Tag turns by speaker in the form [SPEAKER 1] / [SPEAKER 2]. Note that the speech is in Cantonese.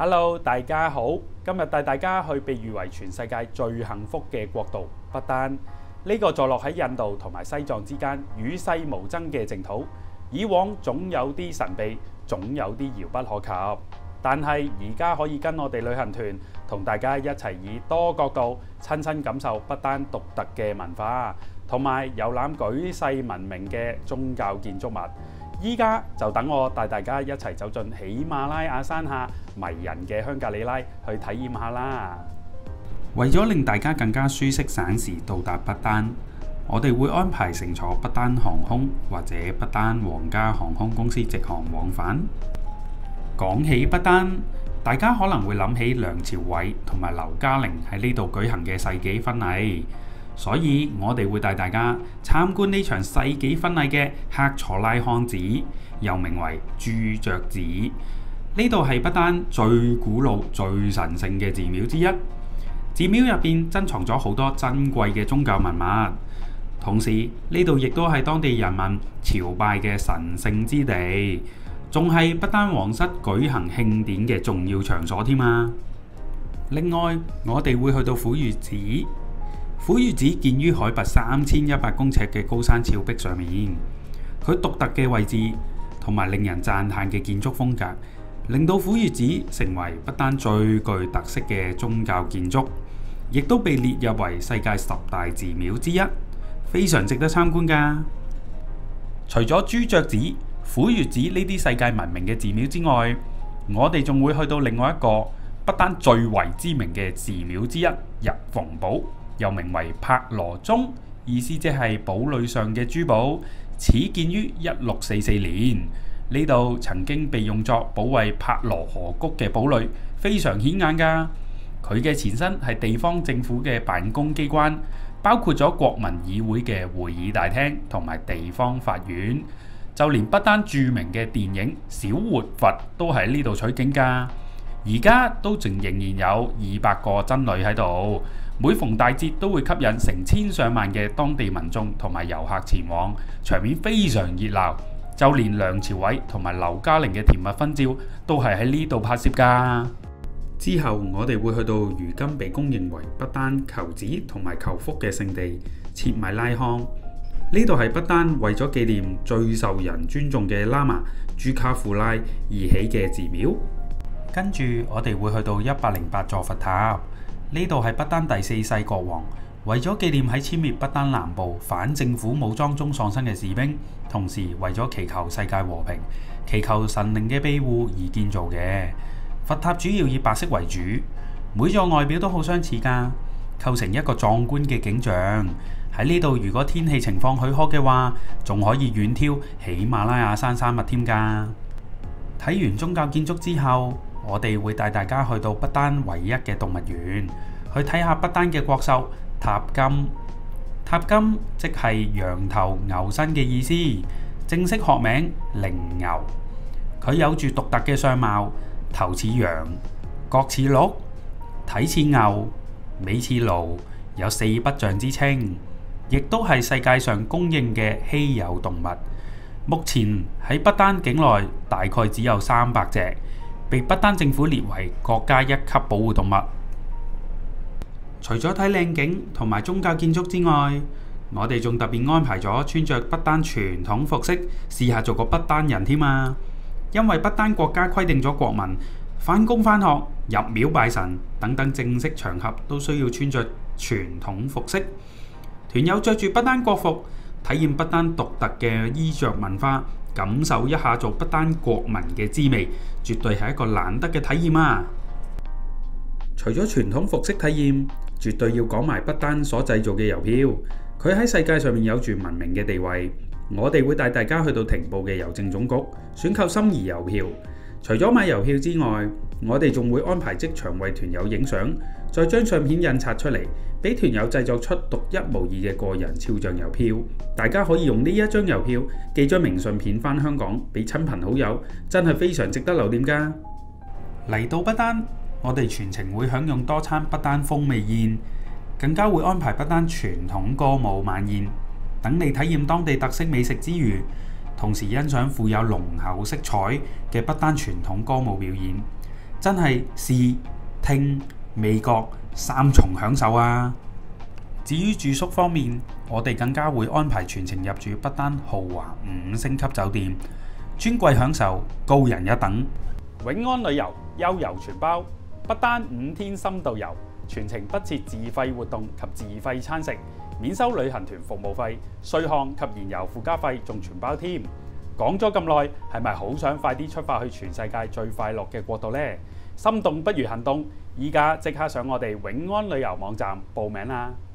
[SPEAKER 1] Hello，大家好，今日帶大家去被譽為全世界最幸福嘅國度不丹。呢個坐落喺印度同埋西藏之間，與世無爭嘅淨土。以往總有啲神秘，總有啲遙不可及。但係而家可以跟我哋旅行團同大家一齊以多角度親身感受不丹獨特嘅文化，同埋遊覽舉世聞名嘅宗教建築物。依家就等我帶大家一齊走進喜馬拉雅山下迷人嘅香格里拉去體驗下啦。為咗令大家更加舒適省時到達不丹，我哋會安排乘坐不丹航空或者不丹皇家航空公司直航往返。講起不丹，大家可能會諗起梁朝偉同埋劉嘉玲喺呢度舉行嘅世紀婚禮，所以我哋會帶大家參觀呢場世紀婚禮嘅克楚拉康寺，又名為朱雀寺。呢度係不丹最古老、最神聖嘅寺廟之一。寺廟入邊珍藏咗好多珍貴嘅宗教文物，同時呢度亦都係當地人民朝拜嘅神聖之地，仲係不丹皇室舉行慶典嘅重要場所添啊！另外，我哋會去到虎穴寺。虎穴寺建於海拔3100公尺嘅高山峭壁上面，佢獨特嘅位置同埋令人讚嘆嘅建築風格，令到虎穴寺成為不丹最具特色嘅宗教建築，亦都被列入為世界10大寺廟之一，非常值得參觀㗎。除咗朱雀寺、虎穴寺呢啲世界聞名嘅寺廟之外，我哋仲會去到另外一個不丹最為知名嘅寺廟之一——入縫堡，又名為柏羅宗，意思即係堡壘上嘅珠寶。始建於1644年，呢度曾經被用作保衛柏羅河谷嘅堡壘，非常顯眼㗎。佢嘅前身係地方政府嘅辦公機關，包括咗國民議會嘅會議大廳同埋地方法院，就連不丹著名嘅電影《小活佛》都喺呢度取景㗎。而家都仍然有200個僧侶喺度，每逢大節都會吸引成千上萬嘅當地民眾同埋遊客前往，場面非常熱鬧。就連梁朝偉同埋劉嘉玲嘅甜蜜婚照都係喺呢度拍攝㗎。之後我哋會去到如今被公認為不丹求子同埋求福嘅聖地切米拉康。呢度係不丹為咗紀念最受人尊重嘅喇嘛朱卡富拉而起嘅寺廟。跟住我哋會去到108座佛塔，呢度係不丹第4世國王為咗紀念喺殲滅不丹南部反政府武裝中喪生嘅士兵，同時為咗祈求世界和平、祈求神靈嘅庇護而建造嘅。佛塔主要以白色為主，每座外表都好相似㗎，構成一個壯觀嘅景象。喺呢度如果天氣情況許可嘅話，仲可以遠眺喜馬拉雅山山脈添㗎。睇完宗教建築之後，我哋會帶大家去到不丹唯一嘅動物園，去睇下不丹嘅國獸塔金。塔金即係羊頭牛身嘅意思，正式學名靈牛。佢有住獨特嘅相貌，頭似羊，角似鹿，體似牛，尾似驢，有4不像之稱，亦都係世界上公認嘅稀有動物。目前喺不丹境內大概只有300隻。被不丹政府列為國家1級保護動物。除咗睇靚景同埋宗教建築之外，我哋仲特別安排咗穿着不丹傳統服飾，試下做個不丹人添啊！因為不丹國家規定咗國民返工返學、入廟拜神等等正式場合都需要穿着傳統服飾。團友着住不丹國服，體驗不丹獨特嘅衣着文化，感受一下做不丹國民嘅滋味，絕對係一個難得嘅體驗啊！除咗傳統服飾體驗，絕對要講埋不丹所製造嘅郵票。佢喺世界上面有住聞名嘅地位。我哋會帶大家去到停步嘅郵政總局選購心儀郵票。除咗買郵票之外，我哋仲會安排即場為團友影相，再將相片印刷出嚟，俾團友製作出獨一無二嘅個人肖像郵票。大家可以用呢一張郵票寄張明信片返香港俾親朋好友，真係非常值得留念㗎。嚟到不丹，我哋全程會享用多餐不丹風味宴，更加會安排不丹傳統歌舞晚宴，等你體驗當地特色美食之餘，同時欣賞富有濃厚色彩嘅不丹傳統歌舞表演。 真係視、聽、味覺三重享受啊！至於住宿方面，我哋更加會安排全程入住不丹豪華5星級酒店，尊貴享受，高人一等。永安旅遊悠遊全包，不丹5天深度遊，全程不設自費活動及自費餐食，免收旅行團服務費、稅項及燃油附加費，仲全包添。講咗咁耐，係咪好想快啲出發去全世界最快樂嘅國度呢？心動不如行動，依家即刻上我哋永安旅遊網站報名啦！